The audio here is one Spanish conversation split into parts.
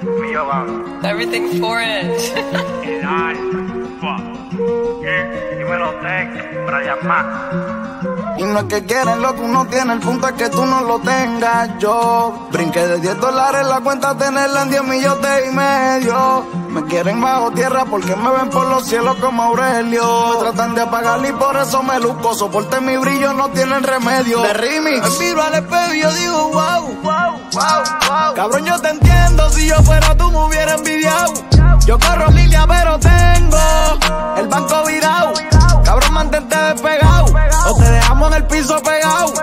Everything's for it. El alfa. Dímelo, Tech, Brian Max. Y no es que quieren lo que uno tiene, el punto es que tú no lo tengas. Yo brinqué de $10 la cuenta, tenerla en 10 millones y medio. Me quieren bajo tierra porque me ven por los cielos como Aurelio. Tratan de apagarla y por eso me luzco. Soporte mi brillo, no tienen remedio. De remix, me miro al espejo y yo digo wow, wow, wow, wow. Cabrón, yo te entiendo, si yo fuera tú me hubiera envidiado. Yo corro línea pero tengo el banco virado. Cabrón, mantente despegado o te dejamos en el piso pegado.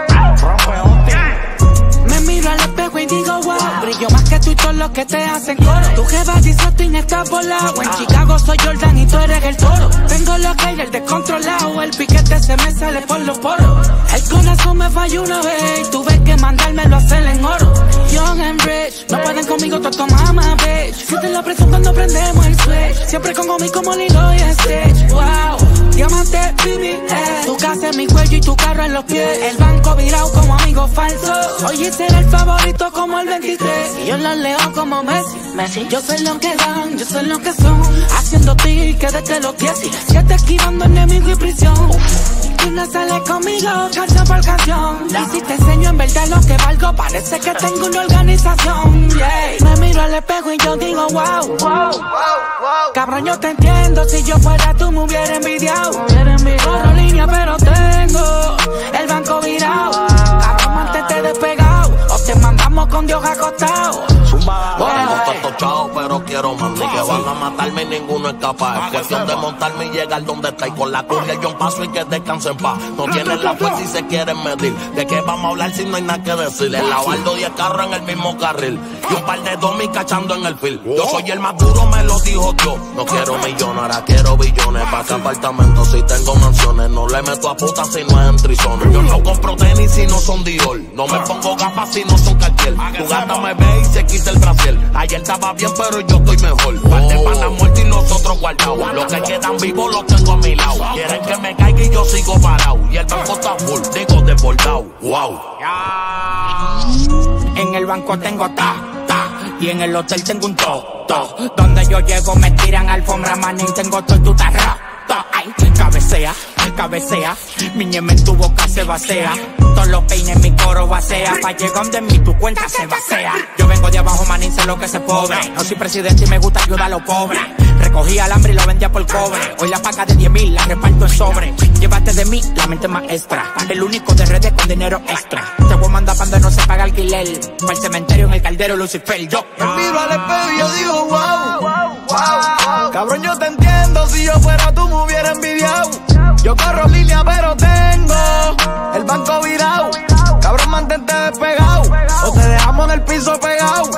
Me miro al espejo y digo wow, brillo más que tú y todos los que te hacen coro. Tu jeva dice Austin está volado. En Chicago soy Jordan y tú eres el toro. Tengo los haters descontrolados, el piquete se me sale por los poros. El corazón me falló una vez y tuve que mandármelo a hacer en oro. Young and rich, no pueden conmigo, toto mama bitch. Sienten la presión cuando prendemos el switch. Siempre con Gomi como Lilo y Stitch. Wow, diamante BBS. Tu casa en mi cuello y tu carro en los pies. El banco virado como amigo falso. Oye, será el favorito como el 23. Y yo los leo como Messi. Yo sé lo que dan, yo sé lo que son. Haciendo tickets desde los 17, esquivando enemigo y prisión. Y no sale conmigo, canción por canción. Y si te enseño en verdad lo que valgo, parece que tengo una organización. Yeah. Me miro al espejo y yo digo wow, wow, wow, wow. Cabrón, yo te entiendo, si yo fuera tú me hubiera envidiado. Corro línea pero tengo el banco virado. Cabrón, mantente despegado o te mandamos con Dios acostado. Tengo tanto chao, pero quiero más. Ni que van a matarme y ninguno es capaz. Es cuestión de montarme y llegar donde está. Y con la curia yo paso y que descansen en paz. No tienen la fuerza y se quieren medir. ¿De qué vamos a hablar si no hay nada que decir? El lavardo 10 carros en el mismo carril. Y un par de domis cachando en el fil. Yo soy el más duro, me lo dijo Dios. No quiero millones, ahora quiero billones. Pa' que apartamentos si tengo mansiones. No le meto a puta si no es en trizones. Yo no compro tenis si no son Dior. No me pongo gafas si no son Cartier. Tu gata me ve y se quita el brasier. Ayer estaba bien, pero yo estoy mejor. Par de panas muertos y nosotros guardados. Los que quedan vivos los tengo a mi lado. Quieren que me caiga y yo sigo parado. Y el banco está full, digo desbordado. Wow. En el banco tengo y en el hotel tengo un donde yo llego me tiran alfombra, manín, tengo todo tu tarra. Ay, cabecea, mi ñeme en tu boca se vacía. Todos los peines en mi coro vacea. Pa' llegar donde mí tu cuenta se vacía. Yo vengo de abajo, manín, sé lo que se pobre. No soy presidente y me gusta ayudar a los pobres. Recogí alambre y lo vendía por cobre. Hoy la paga de 10.000 la reparto en sobre. Llévate de mí la mente maestra. El único de redes con dinero extra. Te voy a mandar cuando no se paga alquiler. Para el cementerio en el caldero Lucifer. Yo me miro al espejo y yo digo wow, wow, wow. Cabrón, yo te entiendo, si yo fuera tú me hubiera envidiado. Yo corro línea pero tengo el banco virado. Cabrón, mantente despegado o te dejamos en el piso pegado.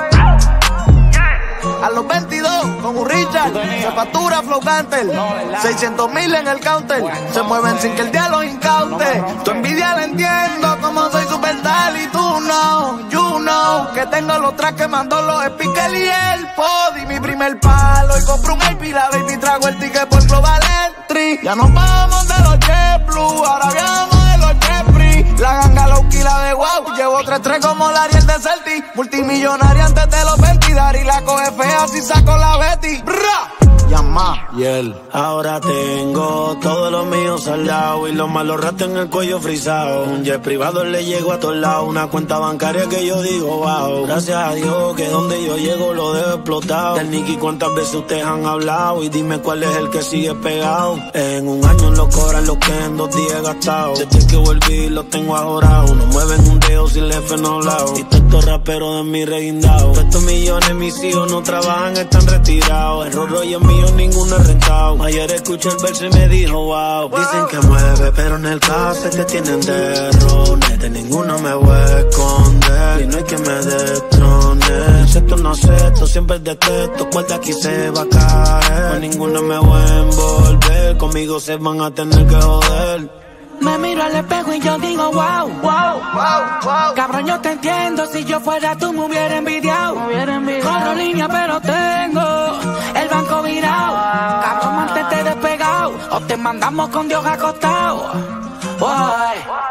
A los 22, con un Richard, se factura Flow Canter. 600.000 en el counter, se mueven sin que el día los incaute. Tu envidia la entiendo, como soy superstar y tú no, you know. Que tengo los tracks que mandó los speakers y el podi. Mi primer palo y compro un IP, la baby trago el ticket por Global Entry. Ya nos vamos de los JetBlue, ahora viajamos de los JetFree. La ganga low-key, la de wow, llevo 3-3 como la Ariel de Celti. Multimillonaria antes de los 20, y la coge fea si saco la Betty. Llama. Y él, ahora tengo todo lo mío saldado y los malos ratos en el cuello frisado. Un jet privado le llego a todos lados, una cuenta bancaria que yo digo wow. Gracias a Dios que donde yo llego lo dejo explotado. Del Nicky, ¿cuántas veces ustedes han hablado? Y dime cuál es el que sigue pegado. En un año lo cobran lo que en 2 días he gastado. Desde que volví lo tengo ahorrado. No mueven un dedo si el jefe no hablado. Y todos estos raperos de mi reguindado. Estos millones mis hijos no trabajan, están retirados. El Rolls Royce es mío, ninguno es rentado. Ayer escuché el verso y me dijo wow. Dicen que mueve, pero en el caso es que tienen derrones. De ninguno me voy a esconder y no hay que me destrone. Acepto, no acepto, siempre detesto. Cuál de aquí se va a caer. Con ninguno me voy a envolver. Conmigo se van a tener que joder. Me miro al espejo y yo digo wow, wow, wow, wow. Cabrón, yo te entiendo, si yo fuera tú me hubiera envidiado. Corro línea pero tengo el banco virado. Cabrón, mantente despegado o te mandamos con Dios acostado. Boy.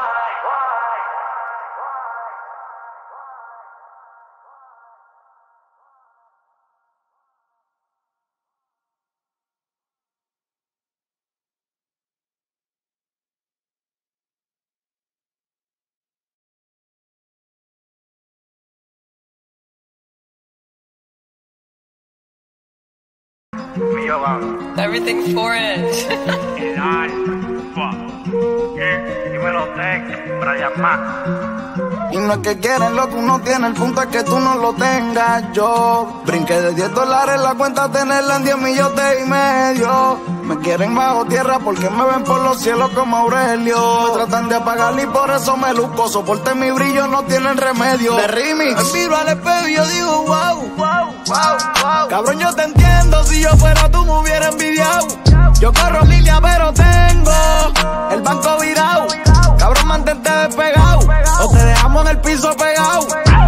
Mío va. Everything for it. El alfa. Dímelo, Tech, Brian Mac. Y no es que quieren lo que uno tiene, el punto es que tú no lo tengas. Yo brinqué de $10 la cuenta, tenerla en 10 millones y medio. Me quieren bajo tierra porque me ven por los cielos como Aurelio. Me tratan de apagar y por eso me luzco. Soporte mi brillo, no tienen remedio. De remix, me miro al espejo y yo digo wow, wow, wow, wow. Cabrón, yo te entiendo, si yo fuera tú me hubiera envidiado. Yo corro línea pero tengo el banco virado. Cabrón, mantente despegado o te dejamos en el piso pegado.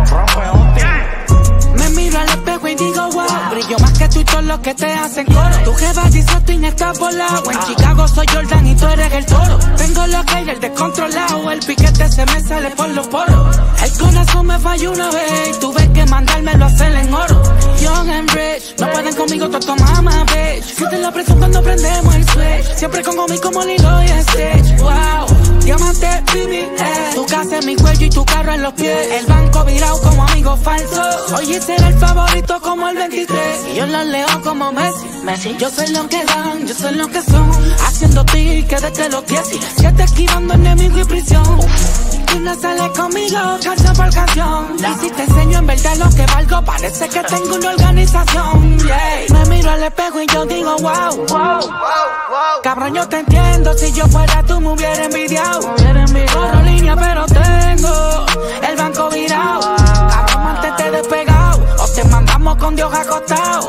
Me miro al espejo y digo wow, brillo más que tú y todos los que te hacen coro. Tu jeva dice tú y estás volado. En Chicago soy Jordan y tú eres el toro. Tengo lo que hay, el descontrolado. El piquete se me sale por los poros. El corazón me falló una vez y tuve que mandármelo a hacer en oro. Young and rich, no pueden conmigo, todo mama, bitch. Sienten la presión cuando prendemos el switch. Siempre con Gomi como Lilo y Stitch. Wow, diamante, baby, tu casa en mi cuello y tu carro en los pies. El banco virado como amigo falso. Oye, será el favorito como el 23. Y yo los leo como Messi. Yo soy lo que dan, yo soy lo que son. Haciendo tickets desde los 17, esquivando enemigo y prisión. Tú no sales conmigo, canción por canción. Y si te enseño en verdad lo que valgo, parece que tengo una organización. Yeah. Me miro al espejo y yo digo wow, wow, wow, wow. Cabrón, yo te entiendo, si yo fuera tú me hubiera envidiado. Corro línea pero tengo el banco virado. Cabrón, mantente despegado o te mandamos con Dios acostado.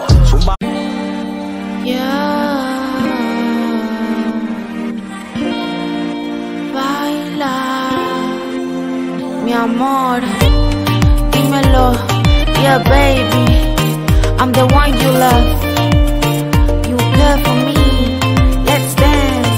Baila, mi amor, dímelo, yeah baby, I'm the one you love, you care for me, let's dance,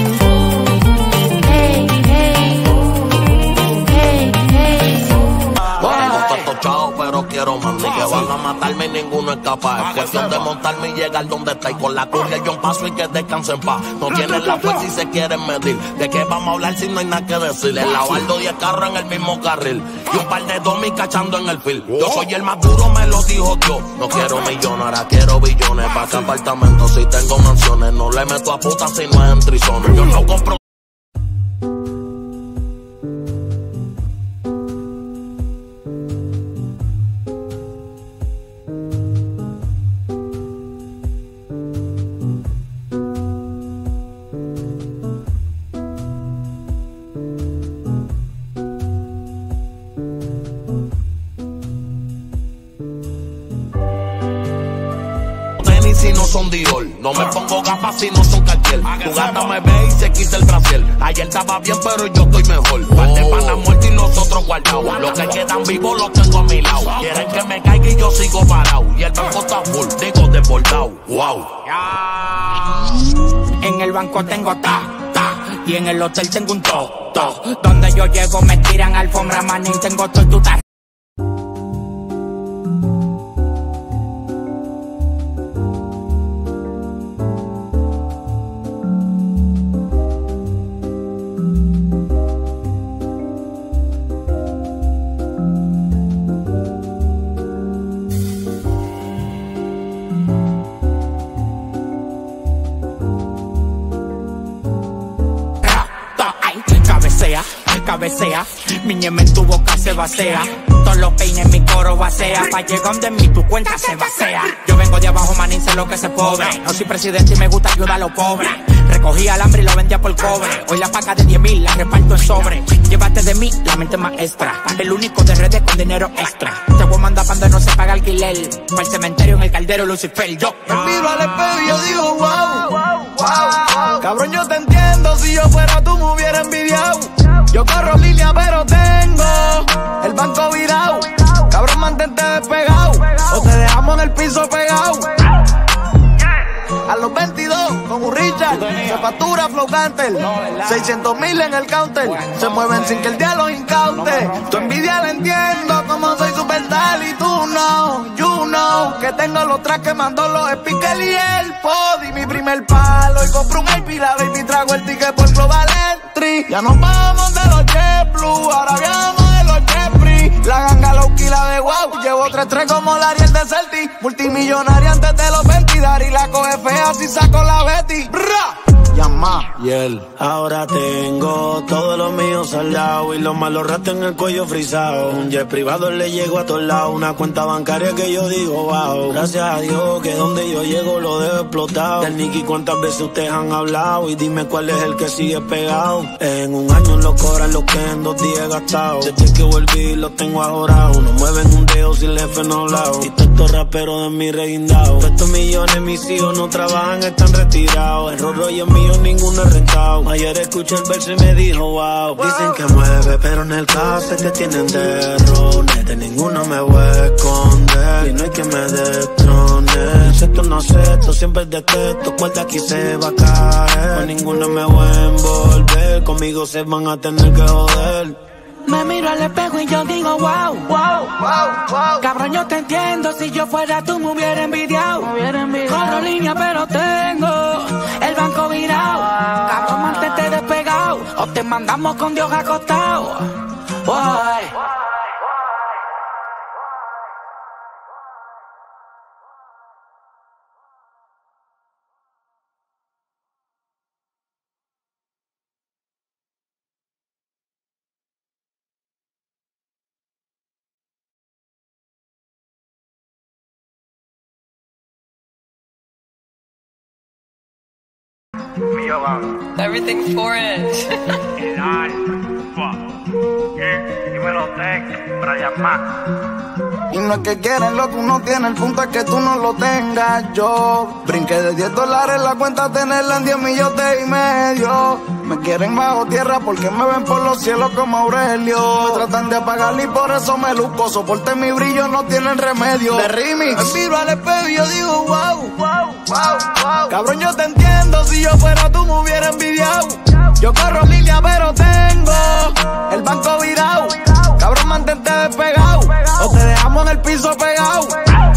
hey, hey, hey, hey. Tengo tanto chao, pero quiero más. Ni que van a matarme y ninguno es capaz. Es cuestión de montarme y llegar donde está. Y con la curia yo paso y que descansen en paz. No tienen la fuerza y se quieren medir. ¿De qué vamos a hablar si no hay nada que decir? El lavardo 10 carros en el mismo carril. Y un par de domis cachando en el fil. Yo soy el más duro, me lo dijo Dios. No quiero millones, ahora quiero billones. Pa' que apartamentos si tengo mansiones. No le meto a puta si no es en trizones. Yo no compro. Si no son Dior, no me pongo gafas si no son Cartier. Tu gata me ve y se quita el brasier. Ayer estaba bien pero yo estoy mejor. Par de panas muertos y nosotros guardados. Los que quedan vivos los tengo a mi lado. Quieren que me caiga y yo sigo parado. Y el banco está full, digo desbordado. Wow. En el banco tengo y en el hotel tengo un to. Donde yo llego me tiran alfombra manín, tengo todo tu tarjeta. Cabecea, mi ñeme en tu boca se vacía. Todos los peines en mi coro vacea. Pa' llegar donde mi tu cuenta se vacía. Yo vengo de abajo, manín, sé lo que se pobre. No soy presidente y me gusta ayudar a los pobres. Recogía el hambre y lo vendía por cobre. Hoy la paga de 10,000 la reparto en sobre. Llévate de mí la mente maestra. El único de redes con dinero extra. Te voy a mandar cuando no se paga alquiler. Pa' el cementerio en el caldero Lucifer. Yo me miro al espejo y yo digo wow, wow, wow. Cabrón, yo te entiendo, si yo fuera tú me hubiera envidiado. Yo corro línea pero tengo el banco virado. Cabrón, mantente despegado o te dejamos en el piso pegado. A los 22, con un Richard, se factura Flow Canter. 600,000 en el counter, se mueven sin que el día los incaute. Tu envidia la entiendo, como soy superstar y tú no. You know, que tengo los tracks que mandó los speakers y el podi. Mi primer palo y compro un IP, la baby trago el ticket por Global Entry. Ya nos vamos de los JetBlue, ahora viajamos de los Jeffrey. La ganga Lowkey, la de wow, llevo 3-3 como la Ariel de Celti. Multimillonaria antes de los 20, y la coge así saco la Betty. Llama. Y él. Ahora tengo todo lo mío saldado y los malos ratos en el cuello frisado. Un jet privado le llego a todos lados, una cuenta bancaria que yo digo wow. Gracias a Dios que donde yo llego lo dejo explotado. Del Nicky, ¿cuántas veces ustedes han hablado? Y dime cuál es el que sigue pegado. En un año los cobran los que en 2 días he gastado. Desde que volví los tengo ajorados. No mueven un dedo si el jefe no hablado. Y todos estos raperos de mi reguindado. Estos millones mis hijos no trabajan, están retirados. El Rolls Royce es mío, ninguno es rentado. Ayer escuché el verso y me dijo wow. Dicen que mueve, pero en el caso es que tienen derrones. De ninguno me voy a esconder y no hay que me destrone. Esto no sé, esto siempre es de texto. Cuál aquí se va a caer. Con ninguno me voy a envolver. Conmigo se van a tener que joder. Me miro al espejo y yo digo wow, wow, wow, wow. Cabrón, yo te entiendo, si yo fuera tú me hubiera envidiado. Corro línea pero tengo el banco virado. Cabrón, mantente despegado o te mandamos con Dios acostado. Everything for it. El alfa. Dímelo, Tech, Brian Mac. Y no es que quieren lo que uno tiene, el punto es que tú no lo tengas. Yo brinqué de $10 la cuenta, tenerla en 10 millones y medio. Me quieren bajo tierra porque me ven por los cielos como Aurelio. Me tratan de apagar y por eso me luzco. Soporte mi brillo, no tienen remedio. De remix, me miro al espejo y yo digo wow, wow, wow, wow. Cabrón, yo te entiendo, si yo fuera tú me hubiera envidiado. Yo corro línea pero tengo el banco virado. Cabrón, mantente despegado o te dejamos en el piso pegado.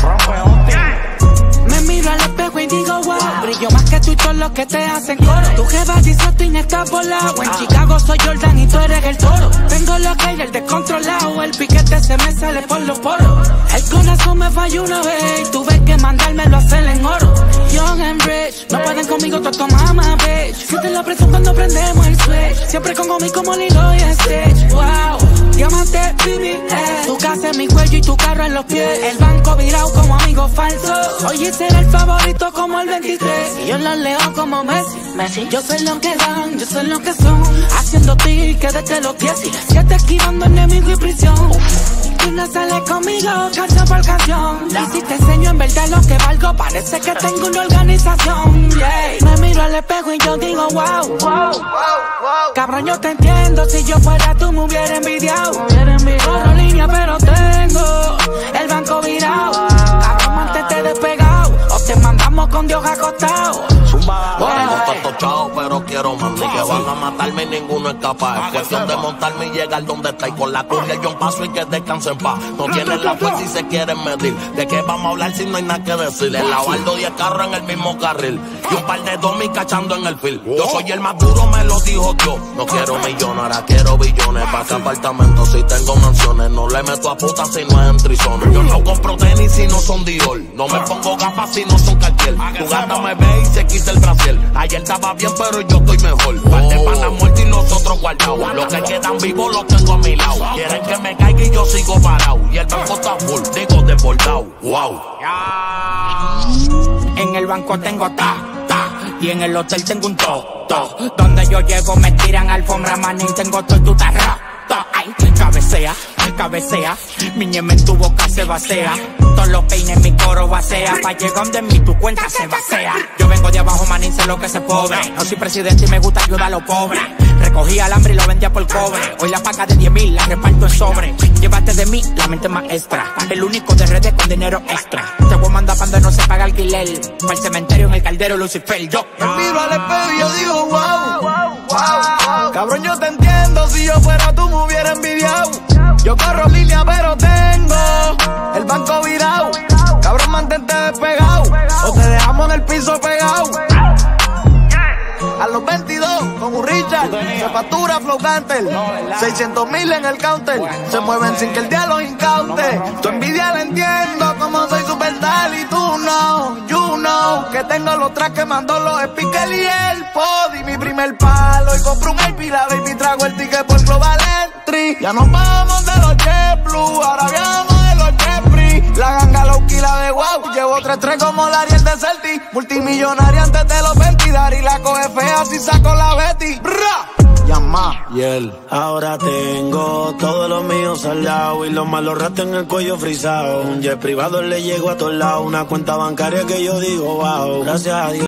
Me miro al espejo y digo wow. Brillo más que tú y todos los que te hacen coro. Tu jefa dice tú no estás volado. En Chicago soy Jordan y tú eres el toro. Tengo lo que hay, el descontrolado. El piquete se me sale por los poros. El corazón me falló una vez y tuve que mandármelo a hacer en oro. Young and rich, no pueden conmigo, todo mama, bitch. Siente la presión cuando prendemos el switch. Siempre con mí como Lilo y Stitch. Wow, diamante, baby, tu casa en mi cuello y tu carro en los pies. El banco virado como amigo falso. Oye, será el favorito como el 23. Y yo los leo como Messi. Yo soy lo que dan, yo soy lo que son. Haciendo tickets desde los 17, esquivando enemigo y prisión. Tú no sales conmigo, canción por canción. Y si te enseño en verdad lo que valgo, parece que tengo una organización. Me miro al espejo y yo digo wow, wow, wow, wow. Cabrón, yo te entiendo, si yo fuera tú me hubiera envidiado. Corro línea pero tengo el banco virado. Cabrón, mantente despegado o te mandamos con Dios acostado. Tengo tanto chao, pero quiero más. Ni que van a matarme y ninguno es capaz. Es cuestión de montarme y llegar donde está. Y con la cumbia yo paso y que descansen en paz. No tienen la fuerza y se quieren medir. ¿De qué vamos a hablar si no hay nada que decir? El lavardo 10 carros en el mismo carril. Y un par de domis cachando en el fil. Yo soy el más duro, me lo dijo yo. No quiero millones, ahora quiero billones. Pa' que apartamentos si tengo mansiones. No le meto a puta si no es en trizones. Yo no compro tenis si no son Dior. No me pongo gafas si no son Cartier. Tu gata me ve y se quita el brasier. Ayer estaba bien pero yo estoy mejor. Par de panas muertos y nosotros guardados. Los que quedan vivos los tengo a mi lado. Quieren que me caiga y yo sigo parado. Y el banco está full, digo desbordado. Wow. En el banco tengo y en el hotel tengo un donde yo llego me tiran alfombra, man, y tengo todo tu tarra. Ay, cabecea, mi ñeme en tu boca se vacía. Todos los peines mi coro vacea. Pa' llegar donde mí tu cuenta se vacía. Yo vengo de abajo, man, y sé lo que se pobre. No soy presidente y me gusta ayudar a los pobres. Recogí alambre y lo vendía por cobre. Hoy la paga de 10.000 la reparto en sobre. Llévate de mí la mente maestra. El único de redes con dinero extra. Te voy a mandar cuando no se paga alquiler. Para el cementerio en el caldero Lucifer. Yo me miro al espejo y yo digo wow, wow, wow. Cabrón, yo te entiendo, si yo fuera tú me hubiera envidiado. Yo corro línea pero tengo el banco virado. Cabrón, mantente despegado o te dejamos en el piso pegado. A los 22, con un Richard, se factura Flow Canter, 600.000 en el counter, se mueven sin que el día los incaute. Tu envidia la entiendo, como soy superstar y tú no, you know, que que tengo los tracks que mandó los speakers y el podi. Mi primer palo y compro un IP, la baby trago el ticket por Global Entry. Ya nos vamos de los JetBlue, ahora viajamos de los JetBree. La ganga low-key, la de wow, llevo 3-3 como la Ariel de Celti. Multimillonaria antes de los 20, Dari la coge fea si saco la Betty. Llama. Y él. Ahora tengo todos los míos saldados y los malos ratos en el cuello frisado. Un jet privado le llego a todos lados, una cuenta bancaria que yo digo wow. Gracias a Dios.